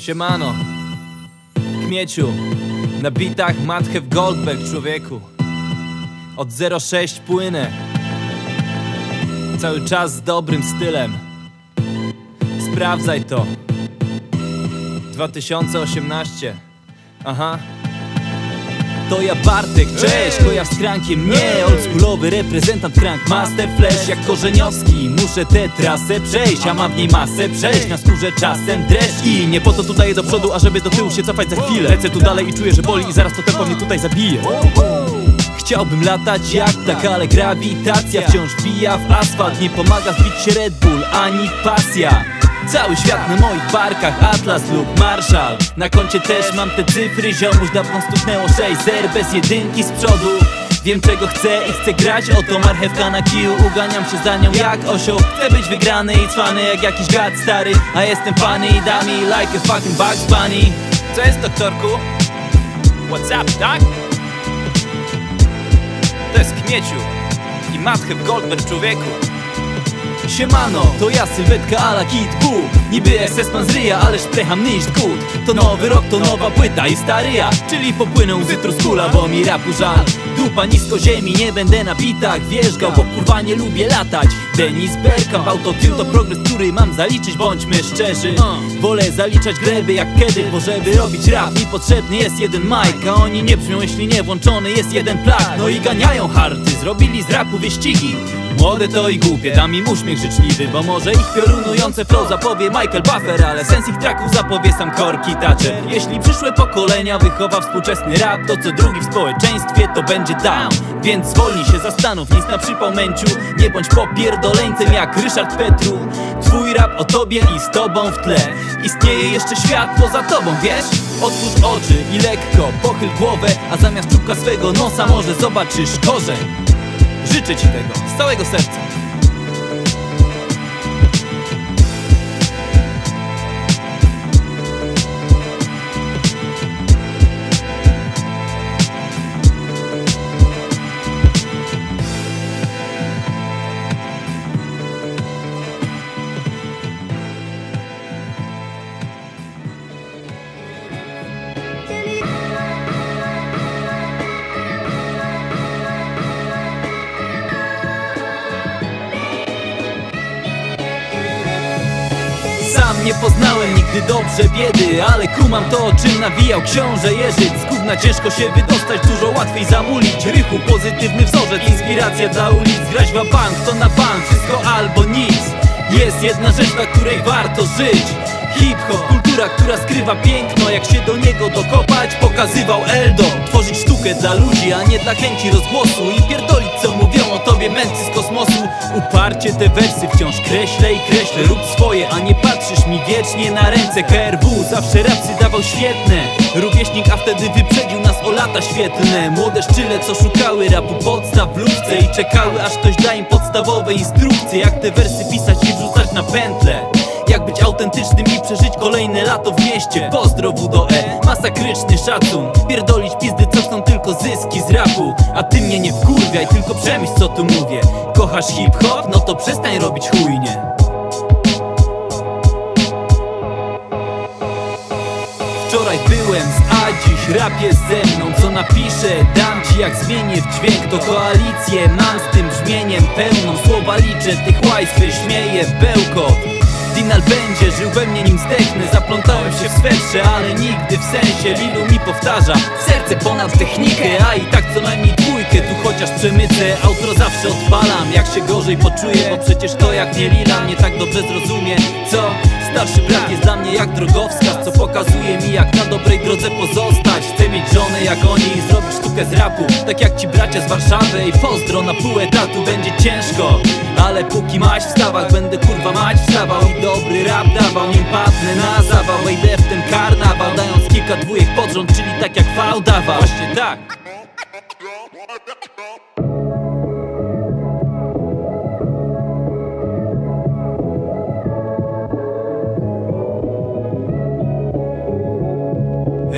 Siemano, Kmieciu, na bitach Matthew Goldberg, człowieku. Od 06 płynę, cały czas z dobrym stylem. Sprawdzaj to. 2018. Aha. To ja Bartek, cześć, kojarz z Krankiem mnie. Oldschoolowy reprezentant Krank Master Flash. Jak Korzeniowski muszę tę trasę przejść, a mam w niej masę przejść, na skórze czasem dreszcz. I nie po to tutaj do przodu, ażeby do tyłu się cofać za chwilę. Lecę tu dalej i czuję, że boli i zaraz to tempo mnie tutaj zabije. Chciałbym latać jak ptak, ale grawitacja wciąż wbija w asfalt. Nie pomaga zbić się Red Bull, ani pasja. Cały świat na moich barkach, Atlas lub Marshall. Na koncie też mam te cyfry, ziomuś dawno stuknęło 6-0 bez jedynki z przodu. Wiem czego chcę i chcę grać, oto marchewka na kiju. Uganiam się za nią jak osioł. Chcę być wygrany i cwany jak jakiś gad stary, a jestem funny i da mi like a fucking Bugs Bunny. Co jest, doktorku? What's up, tak? To jest Kmieciu i Matthew Goldberg, człowieku. Siemano, to ja sylwetka a la Kid Buu. Niby SS-man z ryja, ależ precham nicht gut. To nowy rok, to nowa płyta i staryja, czyli popłynę z Truskula, bo mi rapu żal. Dupa nisko ziemi, nie będę na bitach wierzgał, bo kurwa nie lubię latać. Denis Bergkamp, autotune to progres, który mam zaliczyć, bądźmy szczerzy. Wolę zaliczać gleby jak kiedy, bo żeby robić rap mi potrzebny jest jeden mic, a oni nie brzmią jeśli nie włączony jest jeden plak. No i ganiają hardy, zrobili z rapu wyścigi. Młode to i głupie, dam im uśmiech życzliwy, bo może ich piorunujące flow zapowie Michael Buffer, ale sens ich tracków zapowie sam Korki Thatcher. Jeśli przyszłe pokolenia wychowa współczesny rap, to co drugi w społeczeństwie to będzie down. Więc zwolnij się, zastanów, nic na przypał męciu. Nie bądź popierdoleńcem jak Ryszard Petru. Twój rap o tobie i z tobą w tle. Istnieje jeszcze świat poza tobą, wiesz? Otwórz oczy i lekko pochyl głowę, a zamiast czubka swego nosa może zobaczysz korzeń. Życzę ci tego z całego serca. Sam nie poznałem nigdy dobrze biedy, ale kumam to, o czym nawijał książę Jerzyk. Z gówna ciężko się wydostać, dużo łatwiej zamulić. Rychu, pozytywny wzorzec, inspiracja dla ulic. Grać w bank, to na bank, wszystko albo nic. Jest jedna rzecz, dla której warto żyć. Hip-hop, kultura, która skrywa piękno. Jak się do niego dokopać, pokazywał Eldo. Tworzyć sztukę dla ludzi, a nie dla chęci rozgłosu. I pierdolić co mówią o tobie mędrcy z kosmosu. Uparcie te wersy wciąż kreślę i kreślę. Rób swoje, a nie patrzysz mi wiecznie na ręce. KRW zawsze rapsy dawał świetne. Rówieśnik, a wtedy wyprzedził nas o lata świetlne. Młode szczyle, co szukały rapu podstaw w lufce i czekały, aż ktoś da im podstawowe instrukcje. Jak te wersy pisać i wrzucać na pętlę. Jak być autentycznym i przeżyć kolejne lato w mieście. Pozdro WDE, masakryczny szacun. Pierdolić pizdy, co chcą tylko zyski z rapu. A ty mnie nie wkurwiaj, tylko przemyśl co tu mówię. Kochasz hip-hop? No to przestań robić chujnie. Wczoraj byłem z a dziś rap jest ze mną. Co napiszę, dam ci jak zmienię w dźwięk. To koalicję mam z tym brzmieniem pełną. Słowa liczę, tych łajs wyśmieję bełkot. Dinal będzie żył we mnie, nim zdechnę. Zaplątałem się w swetrze, ale nigdy w sensie. Lilu mi powtarza, serce ponad technikę. A i tak co najmniej dwójkę, tu chociaż przemycę. Outro zawsze odpalam, jak się gorzej poczuję. Bo przecież to jak nie Lila mnie tak dobrze zrozumie. Co? Starszy brat jest dla mnie jak drogowskaz, co pokazuje mi jak na dobrej drodze pozostać. Chcę mieć żonę jak oni i zrobić sztukę z rapu, tak jak ci bracia z Warszawy. I pozdro, na pół etatu będzie ciężko, ale póki maś w stawach, będę kurwa mać wstawał i dobry rap dawał. Nim padnę na zawał, wejdę w ten karnawał, dając kilka dwójek pod rząd, czyli tak jak V dawał. Właśnie tak.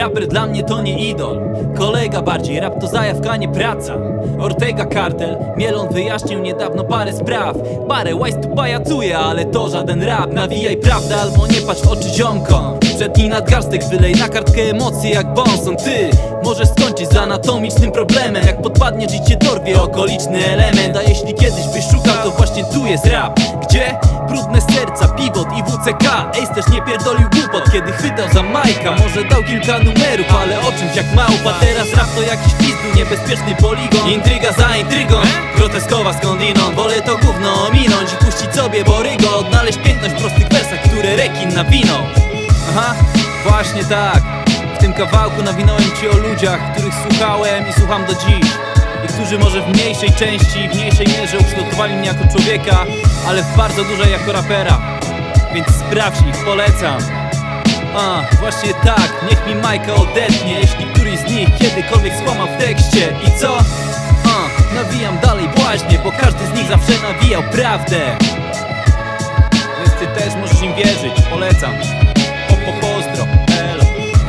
Raper dla mnie to nie idol, kolega bardziej, rap to zajawka, nie praca. Ortega Kartel, Mielon wyjaśnił niedawno parę spraw. Parę łajs tu pajacuje, ale to żaden rap. Nawijaj prawdę albo nie patrz w oczy ziomkom. Przedni nadgarstek wylej na kartkę emocje jak Bonson. Ty możesz skończyć z anatomicznym problemem, jak podpadniesz i cię dorwie okoliczny element. A jeśli kiedyś byś szukał, to właśnie tu jest rap. Gdzie? Brudne serca, pivot i WCK. Ace też nie pierdolił głupot, kiedy chwytał za Majka. Może dał kilka numerów, ale o czymś jak małpa. Teraz rap to jakiś pizdu, niebezpieczny poligon. Intryga za intrygą, groteskowa skądinąd. Wolę to gówno ominąć i puścić sobie borygo. Odnaleźć piękność w prostych wersach, które rekin nawinął. Aha, właśnie tak. W tym kawałku nawinąłem ci o ludziach, których słuchałem i słucham do dziś. I którzy może w mniejszej części, w mniejszej mierze ukształtowali mnie jako człowieka, ale w bardzo dużej jako rapera. Więc sprawdź ich, polecam. Właśnie tak, niech mi Majka odetnie, jeśli któryś z nich kiedykolwiek skłamał w tekście. I co? Nawijam dalej błaźnie, bo każdy z nich zawsze nawijał prawdę. Więc ty też możesz im wierzyć, polecam. Pozdro, elo.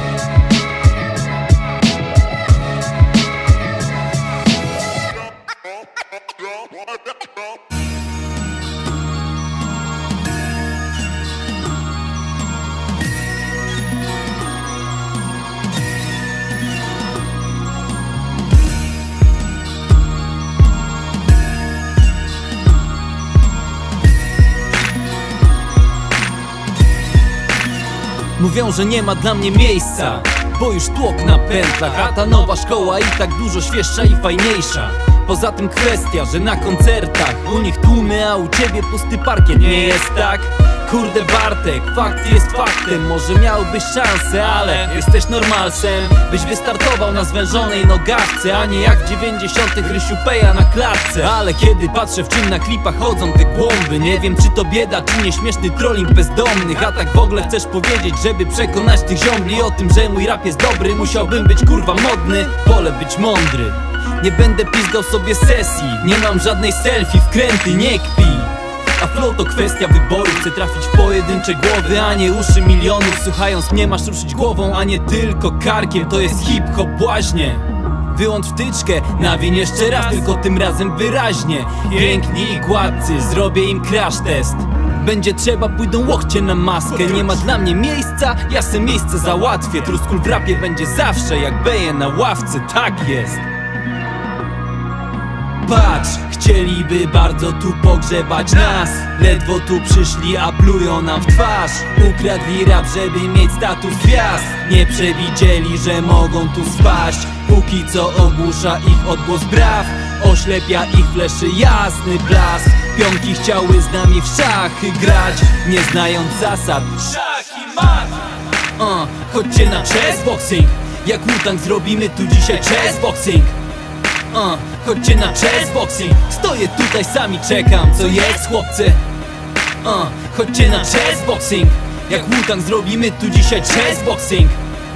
Mówią, że nie ma dla mnie miejsca, bo już tłok na pętlach. A ta nowa szkoła i tak dużo świeższa i fajniejsza. Poza tym kwestia, że na koncertach u nich tłumy, a u ciebie pusty parkiet. Nie jest tak? Kurde Bartek, fakt jest faktem. Może miałbyś szansę, ale jesteś normalsem, byś wystartował na zwężonej nogawce, a nie jak w 90 Rysiu Peja na klatce. Ale kiedy patrzę, w czym na klipach chodzą te głąby, nie wiem, czy to bieda, czy nieśmieszny trolling bezdomnych. A tak w ogóle chcesz powiedzieć, żeby przekonać tych ziombli o tym, że mój rap jest dobry, musiałbym być kurwa modny. Wolę być mądry. Nie będę pizgał sobie sesji, nie mam żadnej selfie, wkręty, nie kpij. A flow to kwestia wyboru, chcę trafić w pojedyncze głowy, a nie uszy milionów. Słuchając mnie masz ruszyć głową, a nie tylko karkiem. To jest hip-hop błaźnie. Wyłącz wtyczkę, nawiń jeszcze raz, tylko tym razem wyraźnie. Piękni i gładcy, zrobię im crash test. Będzie trzeba, pójdą łokcie na maskę. Nie ma dla mnie miejsca, ja se miejsce załatwię. Truskul w rapie będzie zawsze jak beje na ławce, tak jest. Patrz, chcieliby bardzo tu pogrzebać nas. Ledwo tu przyszli, a plują nam w twarz. Ukradli rap, żeby mieć status gwiazd. Nie przewidzieli, że mogą tu spaść. Póki co ogłusza ich odgłos braw. Oślepia ich fleszy jasny blask. Pionki chciały z nami w szachy grać, nie znając zasad szach i mat. Chodźcie na chessboxing, jak Wu-Tang zrobimy tu dzisiaj chessboxing. Chodźcie na chessboxing, stoję tutaj, sami czekam, co jest chłopcy. Chodźcie na chessboxing, jak Wu-Tang zrobimy tu dzisiaj chessboxing.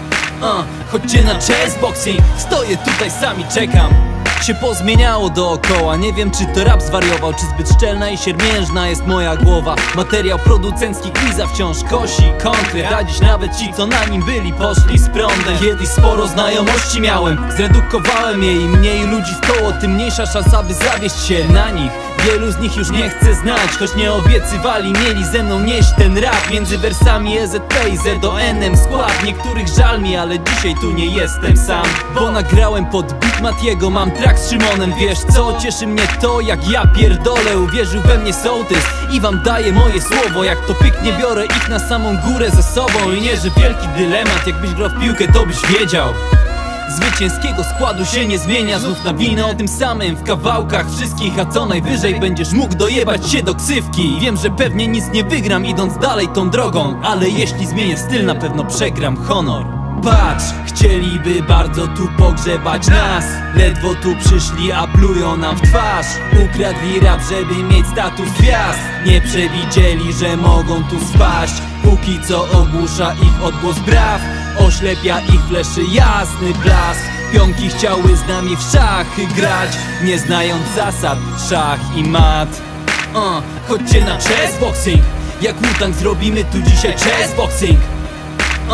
Chodźcie na chessboxing, stoję tutaj, sami czekam. Się pozmieniało dookoła, nie wiem czy to rap zwariował, czy zbyt szczelna i siermiężna jest moja głowa. Materiał producencki Iza wciąż kosi konkret, a dziś nawet ci co na nim byli poszli z prądem. Kiedyś sporo znajomości miałem, zredukowałem je i mniej ludzi w koło, tym mniejsza szansa by zawieść się na nich. Wielu z nich już nie chcę znać, choć nie obiecywali, mieli ze mną nieść ten rap. Między wersami EZP i Z do NM skład. Niektórych żal mi, ale dzisiaj tu nie jestem sam, bo nagrałem pod beat Matiego, mam track z Szymonem. Wiesz co, cieszy mnie to jak ja pierdolę, uwierzył we mnie sołtys i wam daję moje słowo. Jak to pyknie, biorę ich na samą górę ze sobą. I nie, że wielki dylemat, jakbyś grał w piłkę to byś wiedział. Zwycięskiego składu się nie zmienia, znów nawinę o tym samym w kawałkach wszystkich. A co najwyżej będziesz mógł dojebać się do ksywki. Wiem, że pewnie nic nie wygram idąc dalej tą drogą, ale jeśli zmienię styl, na pewno przegram honor. Patrz, chcieliby bardzo tu pogrzebać nas. Ledwo tu przyszli, a plują nam w twarz. Ukradli rap, żeby mieć status gwiazd. Nie przewidzieli, że mogą tu spaść. Póki co ogłusza ich odgłos braw. Oślepia ich fleszy jasny blask. Pionki chciały z nami w szachy grać, nie znając zasad szach i mat. Chodźcie na chessboxing, jak Wu-Tang zrobimy tu dzisiaj chessboxing.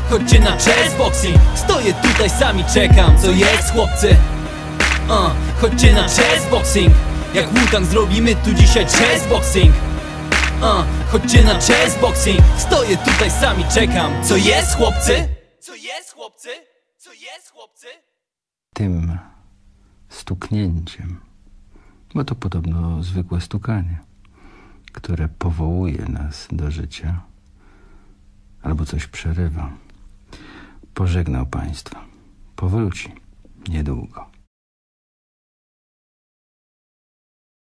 chodźcie na chessboxing. Stoję tutaj, sami czekam, co jest chłopcy? Chodźcie na chessboxing. Jak Wu-Tang zrobimy tu dzisiaj chessboxing. Chodźcie na chessboxing. Stoję tutaj, sami czekam, co jest chłopcy? Co jest chłopcy? Co jest chłopcy? Tym stuknięciem, bo to podobno zwykłe stukanie, które powołuje nas do życia albo coś przerywa, pożegnał Państwa. Powróci niedługo.